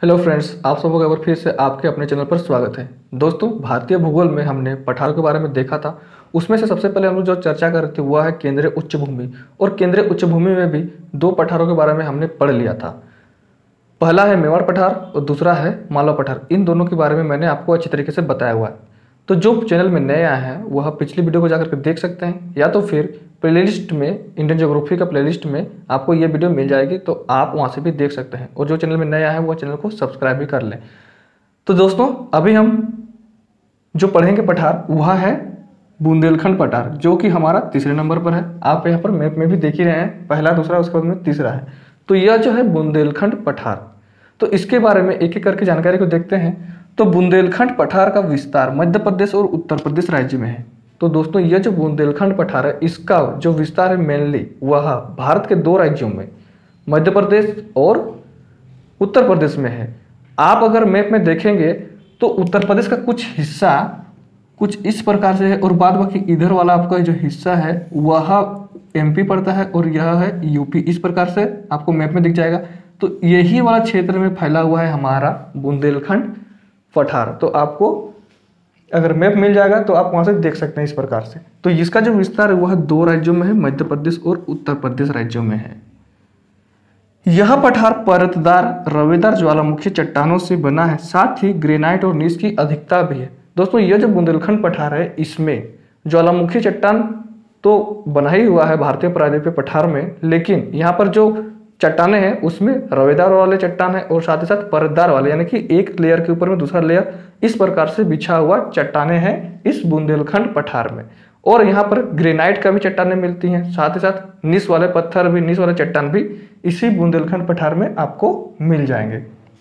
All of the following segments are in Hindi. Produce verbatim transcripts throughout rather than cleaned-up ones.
हेलो फ्रेंड्स, आप सबको एक बार फिर से आपके अपने चैनल पर स्वागत है। दोस्तों, भारतीय भूगोल में हमने पठारों के बारे में देखा था। उसमें से सबसे पहले हम लोग जो चर्चा कर रहे थे वह है केंद्रीय उच्च भूमि। और केंद्रीय उच्च भूमि में भी दो पठारों के बारे में हमने पढ़ लिया था। पहला है मेवाड़ पठार और दूसरा है मालवा पठार। इन दोनों के बारे में मैंने आपको अच्छी तरीके से बताया हुआ है। तो जो चैनल में नए आए हैं वह पिछली वीडियो को जाकर के देख सकते हैं, या तो फिर प्लेलिस्ट में इंडियन ज्योग्राफी का प्लेलिस्ट में आपको ये वीडियो मिल जाएगी, तो आप वहाँ से भी देख सकते हैं। और जो चैनल में नए आए हैं वो चैनल को सब्सक्राइब भी कर लें। तो दोस्तों, अभी हम जो पढ़ेंगे पठार वह है बुंदेलखंड पठार, जो कि हमारा तीसरे नंबर पर है। आप यहाँ पर मैप में भी देख ही रहे हैं, पहला दूसरा उसके बाद में तीसरा है। तो यह जो है बुंदेलखंड पठार, तो इसके बारे में एक एक करके जानकारी को देखते हैं। तो बुंदेलखंड पठार का विस्तार मध्य प्रदेश और उत्तर प्रदेश राज्य में है। तो दोस्तों, यह जो बुंदेलखंड पठार है इसका जो विस्तार है मेनली वह भारत के दो राज्यों में मध्य प्रदेश और उत्तर प्रदेश में है। आप अगर मैप में देखेंगे तो उत्तर प्रदेश का कुछ हिस्सा कुछ इस प्रकार से है और बाद बाकी इधर वाला आपका जो हिस्सा है वह एमपी पड़ता है और यह है यूपी। इस प्रकार से आपको मैप में दिख जाएगा। तो यही वाला क्षेत्र में फैला हुआ है हमारा बुंदेलखंड पठार। तो आपको अगर मैप मिल जाएगा तो आप वहां से देख सकते हैं इस प्रकार से। तो इसका जो विस्तार है वह दो राज्यों में है, मध्य प्रदेश और उत्तर प्रदेश राज्यों में है। यह पठार परतदार रवेदार ज्वालामुखी चट्टानों से बना है, साथ ही ग्रेनाइट और नीस की अधिकता भी है। दोस्तों, यह जो बुंदेलखंड पठार है इसमें ज्वालामुखी चट्टान तो बना ही हुआ है भारतीय प्रायद्वीपीय पठार में, लेकिन यहाँ पर जो चट्टाने हैं उसमें रवेदार वाले चट्टान है और साथ ही साथ परतदार वाले, यानी कि एक लेयर के ऊपर में दूसरा लेयर इस प्रकार से बिछा हुआ चट्टाने हैं इस बुंदेलखंड पठार में। और यहाँ पर ग्रेनाइट का भी चट्टाने मिलती हैं, साथ ही साथ नीस वाले पत्थर भी, नीस वाले चट्टान भी इसी बुंदेलखंड पठार में आपको मिल जाएंगे।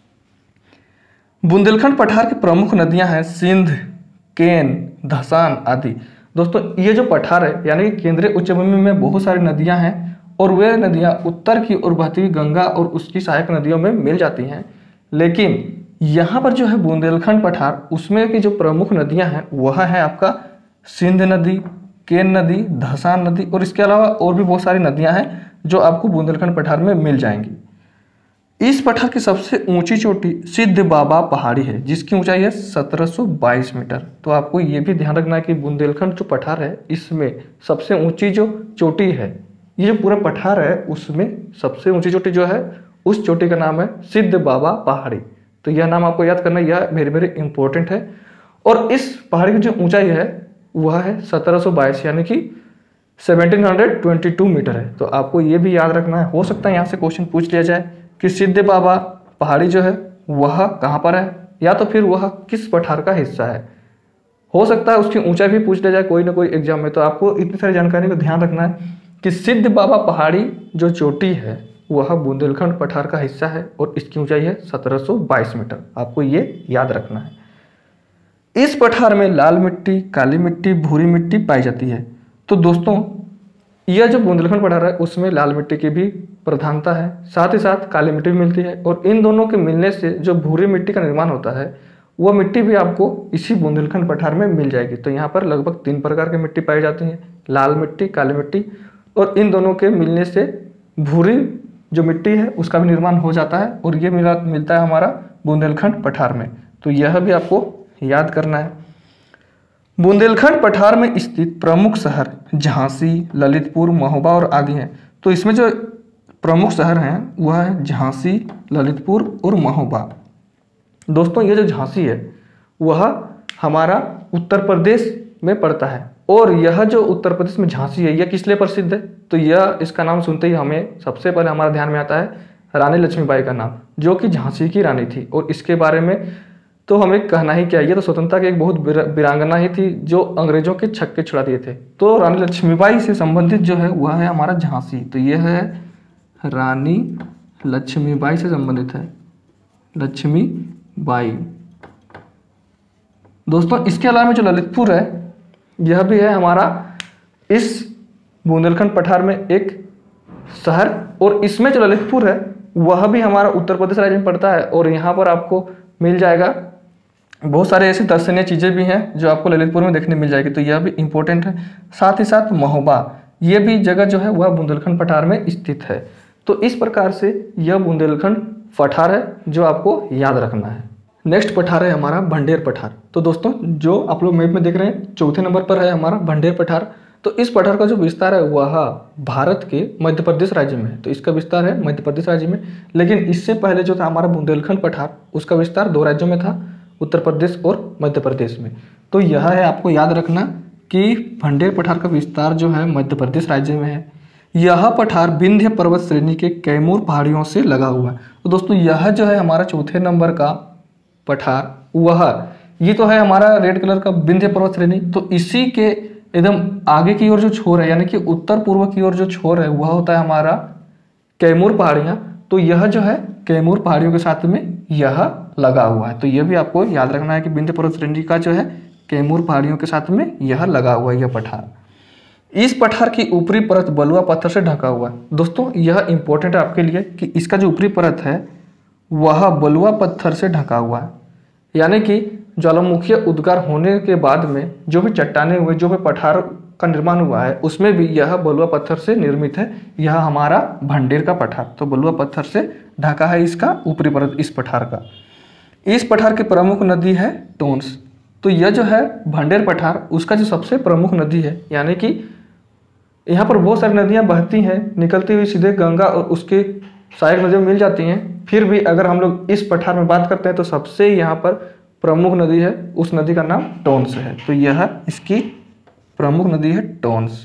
बुंदेलखंड पठार की प्रमुख नदियां हैं सिंध, केन, धसान आदि। दोस्तों, ये जो पठार है यानी कि केंद्रीय उच्च भूमि में बहुत सारी नदियां हैं और वे नदियां उत्तर की ओर बहती हुई गंगा और उसकी सहायक नदियों में मिल जाती हैं। लेकिन यहाँ पर जो है बुंदेलखंड पठार उसमें की जो प्रमुख नदियां हैं वह है आपका सिंध नदी, केन नदी, धसान नदी और इसके अलावा और भी बहुत सारी नदियां हैं जो आपको बुंदेलखंड पठार में मिल जाएंगी। इस पठार की सबसे ऊंची चोटी सिद्ध बाबा पहाड़ी है, जिसकी ऊंचाई है सत्रह सौ बाईस मीटर। तो आपको ये भी ध्यान रखना है कि बुंदेलखंड जो पठार है इसमें सबसे ऊंची जो चोटी है, ये जो पूरा पठार है उसमें सबसे ऊंची चोटी जो है उस चोटी का नाम है सिद्ध बाबा पहाड़ी। तो यह नाम आपको याद करना, यह वेरी वेरी इंपॉर्टेंट है। और इस पहाड़ी की जो ऊंचाई है वह है सत्रह सौ बाईस यानी कि सत्रह सौ बाईस मीटर है। तो आपको ये भी याद रखना है। हो सकता है यहाँ से क्वेश्चन पूछ लिया जाए कि सिद्ध बाबा पहाड़ी जो है वह कहाँ पर है, या तो फिर वह किस पठार का हिस्सा है। हो सकता है उसकी ऊंचाई भी पूछ लिया जाए कोई ना कोई एग्जाम में। तो आपको इतनी सारी जानकारी को ध्यान रखना है कि सिद्ध बाबा पहाड़ी जो चोटी है वह बुंदेलखंड पठार का हिस्सा है और इसकी ऊंचाई है सत्रह सौ बाईस मीटर। आपको ये याद रखना है। इस पठार में लाल मिट्टी, काली मिट्टी, भूरी मिट्टी पाई जाती है। तो दोस्तों, यह जो बुंदेलखंड पठार है उसमें लाल मिट्टी की भी प्रधानता है, साथ ही साथ काली मिट्टी भी मिलती है। और इन दोनों के मिलने से जो भूरी मिट्टी का निर्माण होता है वह मिट्टी भी आपको इसी बुंदेलखंड पठार में मिल जाएगी। तो यहाँ पर लगभग तीन प्रकार की मिट्टी पाई जाती है, लाल मिट्टी, काली मिट्टी, और इन दोनों के मिलने से भूरी जो मिट्टी है उसका भी निर्माण हो जाता है और ये मिला मिलता है हमारा बुंदेलखंड पठार में। तो यह भी आपको याद करना है। बुंदेलखंड पठार में स्थित प्रमुख शहर झांसी, ललितपुर, महोबा और आदि हैं। तो इसमें जो प्रमुख शहर हैं वह है झांसी, ललितपुर और महोबा। दोस्तों, ये जो झांसी है वह हमारा उत्तर प्रदेश में पड़ता है। और यह जो उत्तर प्रदेश में झांसी है यह किस लिए प्रसिद्ध है, तो यह इसका नाम सुनते ही हमें सबसे पहले हमारा ध्यान में आता है रानी लक्ष्मीबाई का नाम, जो कि झांसी की रानी थी। और इसके बारे में तो हमें कहना ही क्या, ये तो स्वतंत्रता की एक बहुत वीरांगना ही थी जो अंग्रेजों के छक्के छुड़ा दिए थे। तो रानी लक्ष्मीबाई से संबंधित जो है वह है हमारा झांसी। तो यह है रानी लक्ष्मीबाई से संबंधित है, लक्ष्मीबाई। दोस्तों, इसके अलावा जो ललितपुर है यह भी है हमारा इस बुंदेलखंड पठार में एक शहर। और इसमें जो ललितपुर है वह भी हमारा उत्तर प्रदेश राज्य में पड़ता है। और यहाँ पर आपको मिल जाएगा बहुत सारे ऐसी दर्शनीय चीज़ें भी हैं जो आपको ललितपुर में देखने मिल जाएगी। तो यह भी इम्पोर्टेंट है। साथ ही साथ महोबा, ये भी जगह जो है वह बुंदेलखंड पठार में स्थित है। तो इस प्रकार से यह बुंदेलखंड पठार है जो आपको याद रखना है। नेक्स्ट पठार है हमारा भंडेर पठार। तो दोस्तों जो आप लोग मैप में देख रहे हैं चौथे नंबर पर है हमारा भंडेर पठार। तो इस पठार का जो विस्तार है वह भारत के मध्य प्रदेश राज्य में है। तो इसका विस्तार है मध्य प्रदेश राज्य में, लेकिन इससे पहले जो था हमारा बुंदेलखंड पठार, उसका विस्तार दो राज्यों में था, उत्तर प्रदेश और मध्य प्रदेश में। तो यह है आपको याद रखना कि भंडेर पठार का विस्तार जो है मध्य प्रदेश राज्य में है। यह पठार विंध्य पर्वत श्रेणी के कैमूर पहाड़ियों से लगा हुआ है। तो दोस्तों यह जो है हमारा चौथे नंबर का पठार, वह ये तो है हमारा रेड कलर का विंध्य पर्वत श्रेणी। तो इसी के एकदम आगे की ओर जो छोर है, यानी कि उत्तर पूर्व की ओर जो छोर है, वह होता है हमारा कैमूर पहाड़ियाँ। तो यह जो है कैमूर पहाड़ियों के साथ में यह लगा हुआ है। तो यह भी आपको याद रखना है कि विंध्य पर्वत श्रेणी का जो है कैमूर पहाड़ियों के साथ में यह लगा हुआ है यह पठार। इस पठार की ऊपरी परत बलुआ पत्थर से ढका हुआ है। दोस्तों यह इंपॉर्टेंट है आपके लिए कि इसका जो ऊपरी परत है वह बलुआ पत्थर से ढका हुआ है, यानी कि ज्वालामुखीय उद्गार होने के बाद में जो भी चट्टाने हुए, जो भी पठार का निर्माण हुआ है, उसमें भी यह बलुआ पत्थर से निर्मित है। यह हमारा भंडेर का पठार तो बलुआ पत्थर से ढका है इसका ऊपरी परत इस पठार का। इस पठार की प्रमुख नदी है टोंस। तो यह जो है भंडेर पठार, उसका जो सबसे प्रमुख नदी है, यानी कि यहाँ पर बहुत सारी नदियाँ बहती हैं, निकलती हुई सीधे गंगा और उसके सहायक नदियों में मिल जाती हैं। फिर भी अगर हम लोग इस पठार में बात करते हैं तो सबसे यहाँ पर प्रमुख नदी है, उस नदी का नाम टोंस है। तो यह इसकी प्रमुख नदी है टोंस।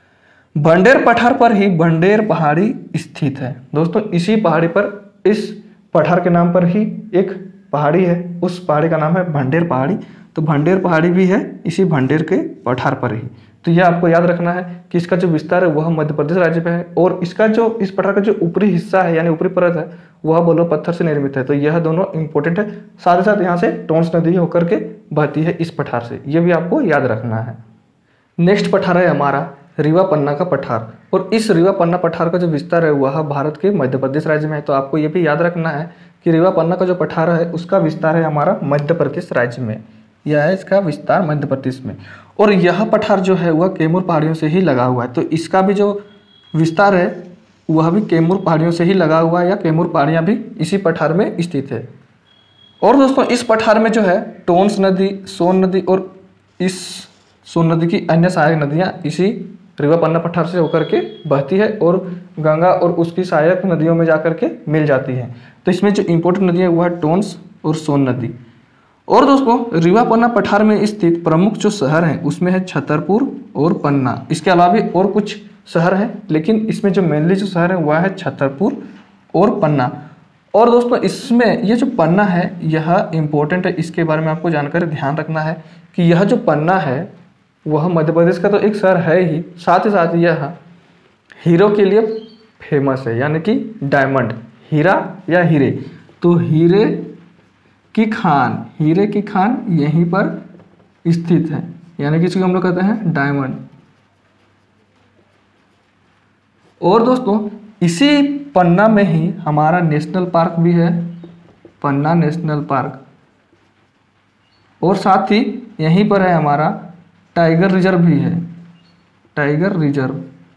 भंडेर पठार पर ही भंडेर पहाड़ी स्थित है। दोस्तों इसी पहाड़ी पर, इस पठार के नाम पर ही एक पहाड़ी है, उस पहाड़ी का नाम है भंडेर पहाड़ी। तो भंडेर पहाड़ी भी है इसी भंडेर के पठार पर ही। तो यह आपको याद रखना है कि इसका जो विस्तार है वह मध्य प्रदेश राज्य में है, और इसका जो इस पठार का जो ऊपरी हिस्सा है यानी ऊपरी परत है वह बलुआ पत्थर से निर्मित है। तो यह दोनों इंपॉर्टेंट है। साथ ही साथ यहाँ से टोंस नदी होकर के बहती है इस पठार से, यह भी आपको याद रखना है। नेक्स्ट पठार है हमारा रीवा पन्ना का पठार, और इस रीवा पन्ना पठार का जो विस्तार है वह भारत के मध्य प्रदेश राज्य में है। तो आपको यह भी याद रखना है कि रीवा पन्ना का जो पठार है उसका विस्तार है हमारा मध्य प्रदेश राज्य में। यह है इसका विस्तार मध्य प्रदेश में, और यह पठार जो है वह कैमूर पहाड़ियों से ही लगा हुआ है। तो इसका भी जो विस्तार है वह भी कैमूर पहाड़ियों से ही लगा हुआ है, या कैमूर पहाड़ियाँ भी इसी पठार में स्थित है। और दोस्तों इस पठार में जो है टोंस नदी, सोन नदी और इस सोन नदी की अन्य सहायक नदियाँ इसी रीवा पन्ना पठार से होकर के बहती है, और गंगा और उसकी सहायक नदियों में जाकर के मिल जाती है। तो इसमें जो इंपॉर्टेंट नदी है वह है टोंस और सोन नदी। और दोस्तों रीवा पन्ना पठार में स्थित प्रमुख जो शहर हैं उसमें है छतरपुर और पन्ना। इसके अलावा भी और कुछ शहर हैं, लेकिन इसमें जो मेनली जो शहर है वह है छतरपुर और पन्ना। और दोस्तों इसमें ये जो पन्ना है यह इंपॉर्टेंट है, इसके बारे में आपको जानकारी ध्यान रखना है कि यह जो पन्ना है वह मध्य प्रदेश का तो एक शहर है ही, साथ ही साथ यह हीरो के लिए फेमस है, यानी कि डायमंड, हीरा या हीरे। तो हीरे की खान, हीरे की खान यहीं पर स्थित है, यानी कि इसको हम लोग कहते हैं डायमंड। और दोस्तों इसी पन्ना में ही हमारा नेशनल पार्क भी है, पन्ना नेशनल पार्क, और साथ ही यहीं पर है हमारा टाइगर रिजर्व भी है, टाइगर रिजर्व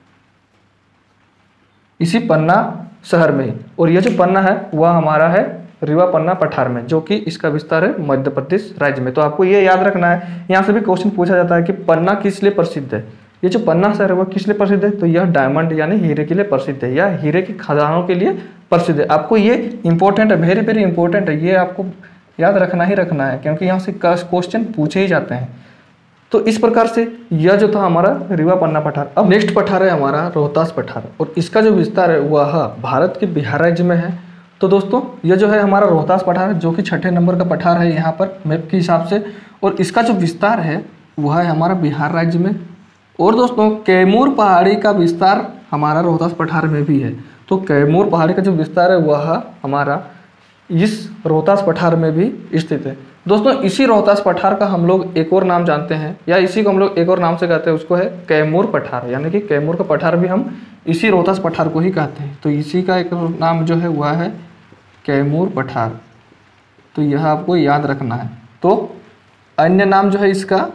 इसी पन्ना शहर में ही। और यह जो पन्ना है वह हमारा है रीवा पन्ना पठार में, जो कि इसका विस्तार है मध्य प्रदेश राज्य में। तो आपको ये याद रखना है, यहाँ से भी क्वेश्चन पूछा जाता है कि पन्ना किस लिए प्रसिद्ध है। ये जो पन्ना शहर है वह किस लिए प्रसिद्ध है, तो यह डायमंड यानी हीरे के लिए प्रसिद्ध है, या हीरे की खदानों के लिए प्रसिद्ध है। आपको ये इंपॉर्टेंट है, वेरी वेरी इंपॉर्टेंट है, ये आपको याद रखना ही रखना है, क्योंकि यहाँ से क्वेश्चन पूछे ही जाते हैं। तो इस प्रकार से यह जो था हमारा रीवा पन्ना पठार। अब नेक्स्ट पठार है हमारा रोहतास पठार, और इसका जो विस्तार है वह भारत के बिहार राज्य में है। तो दोस्तों यह जो है हमारा रोहतास पठार है, जो कि छठे नंबर का पठार है यहाँ पर मैप के हिसाब से, और इसका जो विस्तार है वह है हमारा बिहार राज्य में। और दोस्तों कैमूर पहाड़ी का विस्तार हमारा रोहतास पठार में भी है। तो कैमूर पहाड़ी का जो विस्तार है वह हमारा इस रोहतास पठार में भी स्थित है। दोस्तों इसी रोहतास पठार का हम लोग एक और नाम जानते हैं, या इसी को हम लोग एक और नाम से कहते हैं, उसको है कैमूर पठार, यानी कि कैमूर का पठार भी हम इसी रोहतास पठार को ही कहते हैं। तो इसी का एक नाम जो है वह है कैमूर पठार। तो यह आपको याद रखना है। तो अन्य नाम जो है इसका,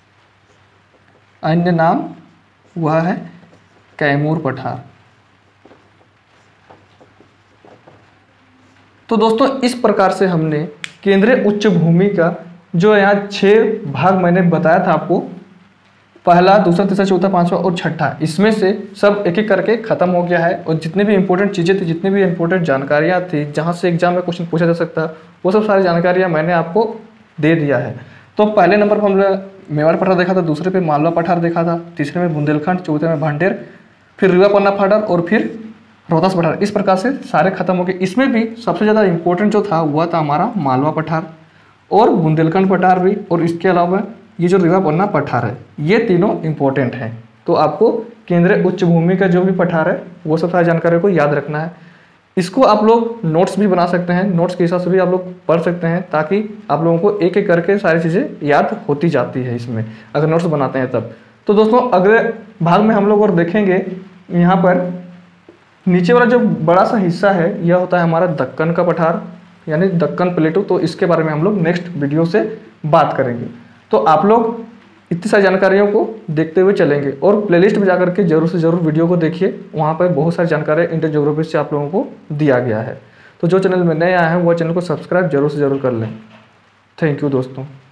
अन्य नाम वह है कैमूर पठार। तो दोस्तों इस प्रकार से हमने केंद्रीय उच्च भूमि का जो यहाँ छः भाग मैंने बताया था आपको, पहला, दूसरा, तीसरा, चौथा, पांचवा और छठा, इसमें से सब एक एक करके खत्म हो गया है। और जितनी भी इंपॉर्टेंट चीज़ें थी, जितनी भी इंपॉर्टेंट जानकारियाँ थी जहाँ से एग्जाम में क्वेश्चन पूछा जा सकता, वो सब सारी जानकारियाँ मैंने आपको दे दिया है। तो पहले नंबर पर हमने मेवाड़ पठार देखा था, दूसरे पे मालवा पठार देखा था, तीसरे में बुंदेलखंड, चौथे में भांडेर, फिर रीवा पन्ना पठार और फिर रोहतास पठार। इस प्रकार से सारे खत्म हो गए। इसमें भी सबसे ज़्यादा इंपॉर्टेंट जो था वह था हमारा मालवा पठार और बुंदेलखंड पठार भी, और इसके अलावा ये जो रीवा पन्ना पठार है, ये तीनों इंपॉर्टेंट हैं। तो आपको केंद्रीय उच्च भूमि का जो भी पठार है वो सब सारी जानकारी को याद रखना है। इसको आप लोग नोट्स भी बना सकते हैं, नोट्स के हिसाब से भी आप लोग पढ़ सकते हैं, ताकि आप लोगों को एक एक करके सारी चीज़ें याद होती जाती है इसमें, अगर नोट्स बनाते हैं तब। तो दोस्तों अगले भाग में हम लोग और देखेंगे, यहाँ पर नीचे वाला जो बड़ा सा हिस्सा है यह होता है हमारा दक्कन का पठार, यानी दक्कन प्लेटू। तो इसके बारे में हम लोग नेक्स्ट वीडियो से बात करेंगे। तो आप लोग इतनी सारी जानकारियों को देखते हुए चलेंगे और प्लेलिस्ट में जाकर के जरूर से जरूर वीडियो को देखिए, वहाँ पर बहुत सारी जानकारी इंडियन ज्योग्राफी से आप लोगों को दिया गया है। तो जो चैनल में नए आए हैं वो चैनल को सब्सक्राइब जरूर से जरूर कर लें। थैंक यू दोस्तों।